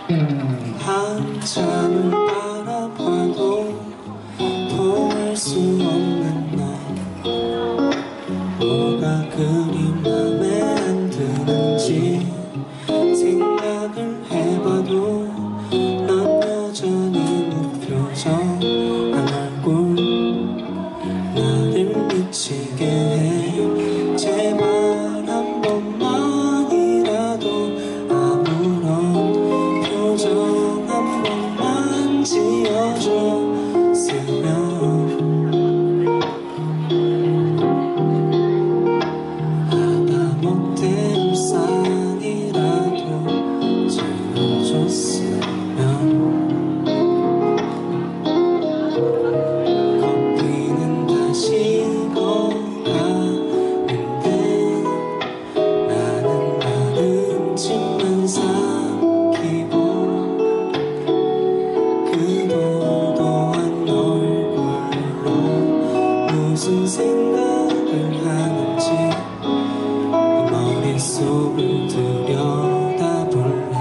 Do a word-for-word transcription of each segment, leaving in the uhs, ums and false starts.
한참을 바라봐도 통할 수 없는 너, 뭐가 그리 맘에 안 드는지 생각을 해봐도 넌 여전히 무표정 한 얼굴 나를 미치게 해. 제발 한 번만이라도 아무런 표정 한 번만 지어줬으면. 하다못해 울산이라도 지어줬으면. 커피는 다시 익어가는데 나는 마른 침만 삼키고 그 도도한 얼굴로 무슨 생각을 하는지 그 머릿속을 들여다볼래.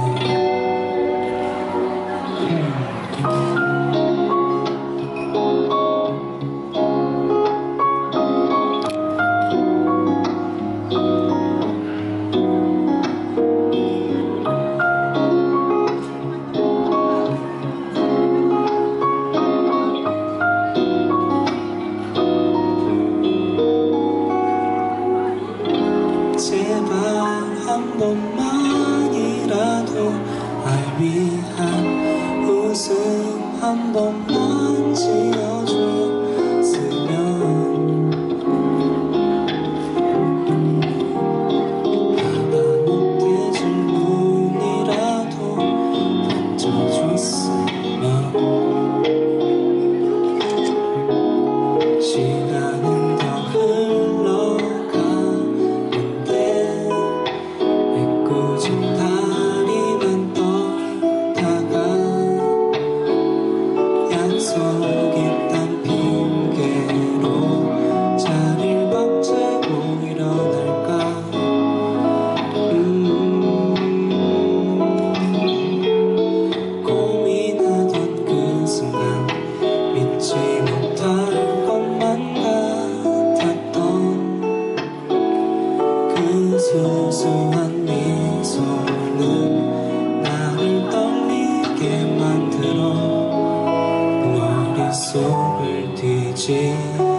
제발 한 번만이라도 날 위한 웃음 한 번만 지어줬으면. 하다못해 질문이라도 던져줬으면. 시간은 더 흘러가는데 애꿎은 다리만 떨다가 약속 있단 핑계로 자리를 박차고 일어날까. 음, 고민하던 그 순간 믿지 못할 것만 같았던 그 소소한 미소는 나를 떨리게 만들어 머릿속을 뒤집어.